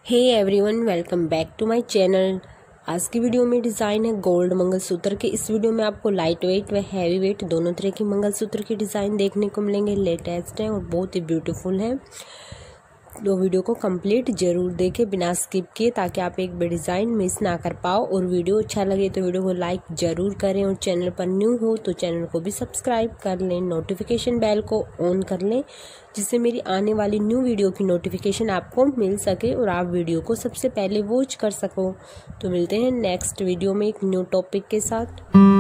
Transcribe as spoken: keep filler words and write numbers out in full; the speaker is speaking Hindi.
Hey everyone, welcome back to my channel. आज की वीडियो में डिज़ाइन है गोल्ड मंगलसूत्र के। इस वीडियो में आपको लाइट वेट व हैवी वेट दोनों तरह के मंगलसूत्र के डिज़ाइन देखने को मिलेंगे। लेटेस्ट हैं और बहुत ही ब्यूटीफुल हैं। तो वीडियो को कंप्लीट जरूर देखें बिना स्किप किए, ताकि आप एक भी डिज़ाइन मिस ना कर पाओ। और वीडियो अच्छा लगे तो वीडियो को लाइक ज़रूर करें, और चैनल पर न्यू हो तो चैनल को भी सब्सक्राइब कर लें। नोटिफिकेशन बेल को ऑन कर लें, जिससे मेरी आने वाली न्यू वीडियो की नोटिफिकेशन आपको मिल सके और आप वीडियो को सबसे पहले वॉच कर सको। तो मिलते हैं नेक्स्ट वीडियो में एक न्यू टॉपिक के साथ।